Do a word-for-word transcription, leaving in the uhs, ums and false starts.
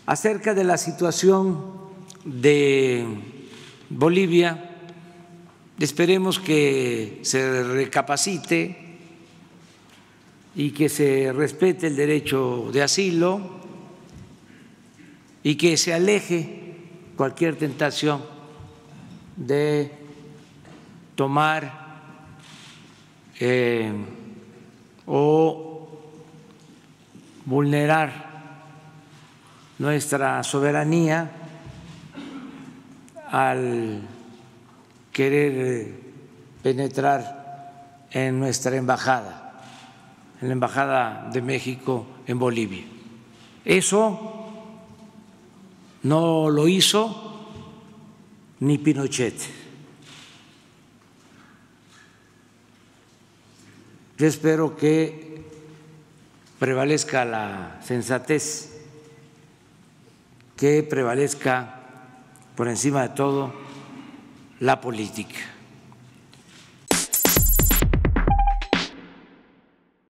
Acerca de la situación de Bolivia, esperemos que se recapacite y que se respete el derecho de asilo y que se aleje cualquier tentación de tomar eh, o vulnerar nuestra soberanía al querer penetrar en nuestra embajada, en la Embajada de México en Bolivia. Eso no lo hizo ni Pinochet. Yo espero que prevalezca la sensatez, que prevalezca por encima de todo la política.